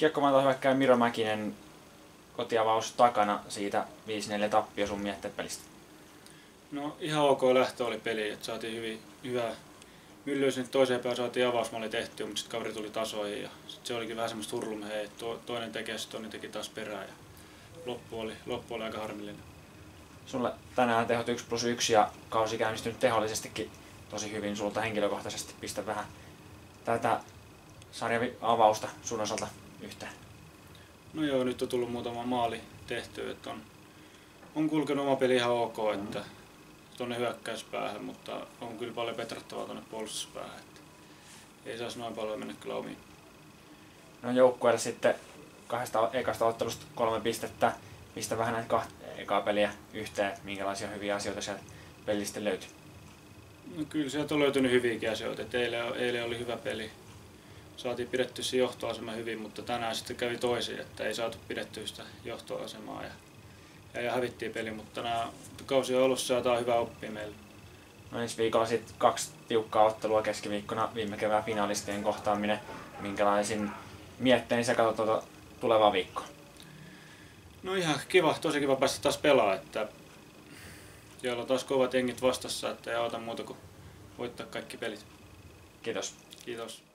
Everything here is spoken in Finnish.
Kiekkomaata hyökkää Miro Mäkinen, kotiavaus takana, siitä 5-4 tappio sun mietteet pelistä. No ihan ok lähtö oli peli, että saatiin hyvä myllyys, toiseen päin saatiin avausmalli tehtyä, mutta sitten kaveri tuli tasoihin ja sit se olikin vähän semmoista hurlumheä, että toinen teki ja toinen teki taas perään ja loppu oli aika harmillinen. Sulle tänään tehot 1+1 ja kausi käynnistynyt tehollisestikin tosi hyvin sulta henkilökohtaisesti. Pistä vähän tätä sarjan avausta sun osalta yhteen. No joo, nyt on tullut muutama maali tehty, että on kulkenut oma peli ihan ok, että tuonne hyökkäyspäähän, mutta on kyllä paljon petrattavaa tuonne puolustuspäähän, että ei saisi noin paljon mennä kyllä omiin. No joukkueelle sitten 2 ekasta ottelusta 3 pistettä. Pistä vähän näitä 2 ekaa peliä yhteen, minkälaisia hyviä asioita sieltä pelistä löytyy? No kyllä sieltä on löytynyt hyviäkin asioita, että eilen oli hyvä peli. Saatiin pidettyä se johtoasema hyvin, mutta tänään sitten kävi toisin, että ei saatu pidettyä sitä johtoasemaa ja hävittiin peli, mutta tänään kausi on alussa ja tämä on hyvä oppia meille. No ensi viikolla sitten 2 tiukkaa ottelua keskiviikkona, viime kevään finalistien kohtaaminen. Minkälaisin miettein sä katsot tulevaa viikkoa? No ihan kiva, tosi kiva päästä taas pelaamaan, että siellä on taas kovat jengit vastassa, että ei auta muuta kuin voittaa kaikki pelit. Kiitos. Kiitos.